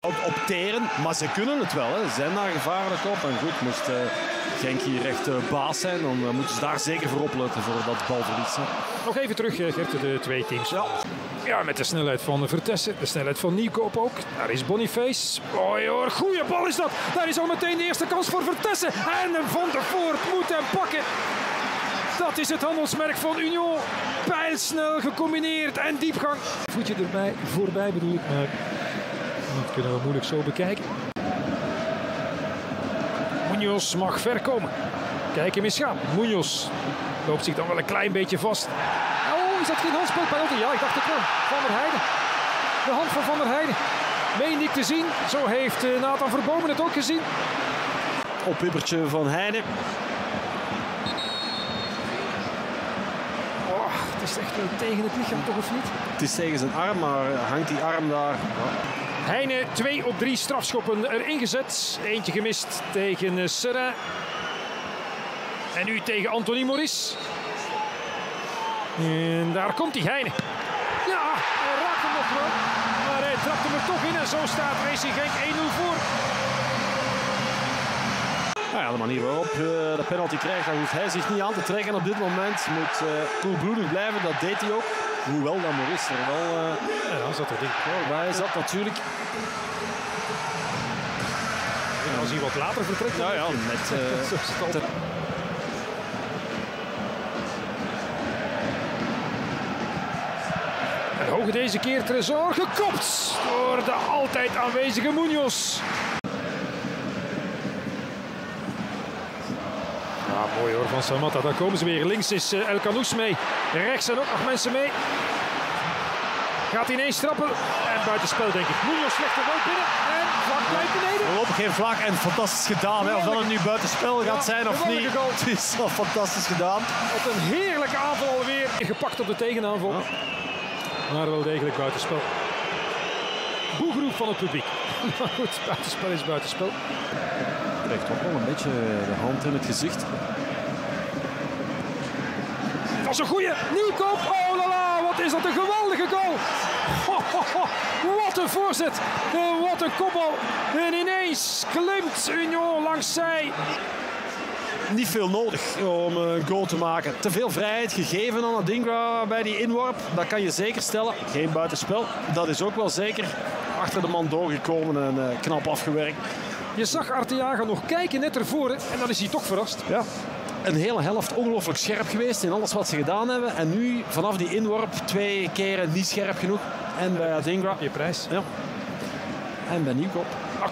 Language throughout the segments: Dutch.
Opteren, maar ze kunnen het wel. Hè. Ze zijn daar gevaarlijk op. En goed, moest Genk hier echt baas zijn, dan moeten ze daar zeker voor opletten voor dat balverlies. Hè. Nog even terug, Gert, de twee teams. Ja, met de snelheid van Vertessen, de snelheid van Nieuwkoop ook. Daar is Boniface. Oh hoor, goede bal is dat. Daar is al meteen de eerste kans voor Vertessen. En Van der Voort moet hem pakken. Dat is het handelsmerk van Union. Pijlsnel gecombineerd en diepgang. Voetje erbij, voorbij bedoel ik, maar dat kunnen we moeilijk zo bekijken. Munoz mag ver komen. Kijk hem eens gaan. Munoz loopt zich dan wel een klein beetje vast. Oh, is dat geen handspel? Penalty? Ja, ik dacht het wel. Van der Heijden. De hand van Van der Heijden. Meende ik te zien. Zo heeft Nathan Verbomen het ook gezien. Oppippertje van Heijden. Oh, het is echt wel tegen het lichaam, toch of niet? Het is tegen zijn arm, maar hangt die arm daar. Heine 2 op 3 strafschoppen erin gezet. Eentje gemist tegen Serra. En nu tegen Anthony Maurice. En daar komt hij, Heine. Ja, hij raakt hem nog wel. Maar hij trapt hem er toch in en zo staat Racing Genk 1-0 voor. Nou ja, de manier waarop de penalty krijgt, daar hoeft hij zich niet aan te trekken op dit moment. Moet koelbloedig blijven, dat deed hij ook. Hoewel dan Maurice er wel ja, zat er dik. bij zat natuurlijk. En als hij wat later vertrekt. Nou ja, met... En hoog deze keer Tresor gekopt door de altijd aanwezige Munoz. Ja, mooi hoor van Samatta. Daar komen ze weer. Links is El Canoes mee. Rechts zijn ook nog mensen mee. Gaat ineens trappen. En buitenspel denk ik. Munoz legt er wel binnen. En vlak blijft beneden. Voorlopig geen vlak en fantastisch gedaan. Hè. Of dat het nu buitenspel gaat zijn of niet. Het is al fantastisch gedaan. Op een heerlijke aanval alweer. Gepakt op de tegenaanval. Ja. Maar wel degelijk buitenspel. Boegeroep van het publiek. Maar goed, buitenspel is buitenspel. Krijgt toch wel een beetje de hand in het gezicht. Dat is een goeie. Nieuwkoop. Oh la la, wat is dat een geweldige goal. Ho, ho, ho. Wat een voorzet. Wat een kopbal. En ineens klimt Union langs zij. Niet veel nodig om een goal te maken. Te veel vrijheid gegeven aan Adingra bij die inworp. Dat kan je zeker stellen. Geen buitenspel. Dat is ook wel zeker. Achter de man doorgekomen en knap afgewerkt. Je zag Arteaga nog kijken net ervoor en dan is hij toch verrast. Ja. Een hele helft ongelooflijk scherp geweest in alles wat ze gedaan hebben. En nu vanaf die inworp 2 keren niet scherp genoeg. En bij Adingra. Je prijs. Ja. En bij Nieuwkoop.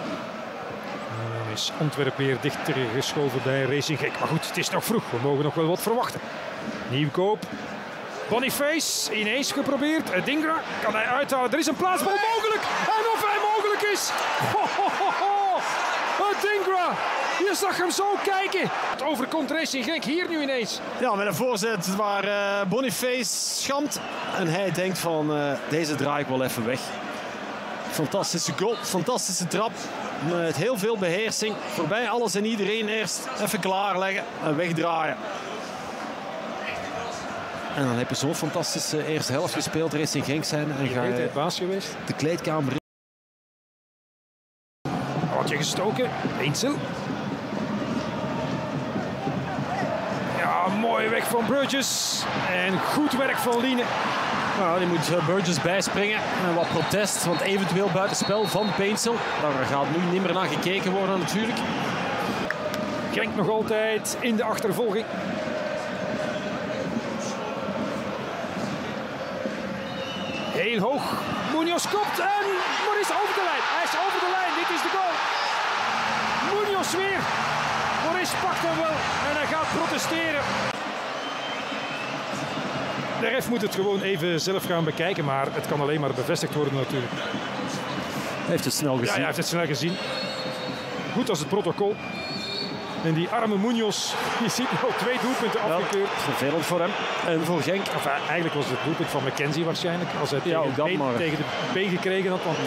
Is Antwerpen weer dichter geschoven bij Racing Genk. Maar goed, het is nog vroeg. We mogen nog wel wat verwachten. Nieuwkoop. Boniface. Ineens geprobeerd. Adingra. Kan hij uithalen. Er is een plaatsbal mogelijk. En of hij mogelijk is. Ho, ho, ho, ho. Adingra. Je zag hem zo kijken. Het overkomt Racing Genk hier nu ineens. Ja, met een voorzet waar Boniface schamt. En hij denkt van deze draai ik wel even weg. Fantastische goal, fantastische trap. Met heel veel beheersing. Voorbij alles en iedereen eerst even klaarleggen en wegdraaien. En dan heb je zo'n fantastische eerste helft gespeeld. Racing Genk zijn en ga je baas geweest. De kleedkamer. Had je gestoken. Eensel. Ja, mooi weg van Burgess. En goed werk van Liene. Nou, die moet Burgess bijspringen. En wat protest, want eventueel buitenspel van Peensel. Daar gaat nu niet meer naar gekeken worden natuurlijk. Genk nog altijd in de achtervolging. Heel hoog. Munoz kopt en Maurice over de lijn. Hij is over de lijn. Dit is de goal. Munoz weer. Maurice pakt hem wel en hij gaat protesteren. De ref moet het gewoon even zelf gaan bekijken, maar het kan alleen maar bevestigd worden natuurlijk. Hij heeft het snel gezien. Ja, hij heeft het snel gezien. Goed als het protocol. En die arme Munoz, je ziet al 2 doelpunten afgekeurd. Vervelend voor hem en voor Genk. Enfin, eigenlijk was het doelpunt van McKenzie waarschijnlijk. Als hij tegen de been gekregen had. Want...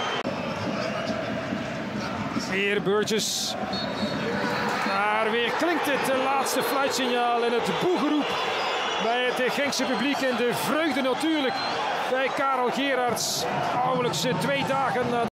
Weer Burgess. Maar weer klinkt het laatste fluitsignaal en het boegeroep bij het Genkse publiek. En de vreugde natuurlijk bij Karel Gerards. Nauwelijks 2 dagen na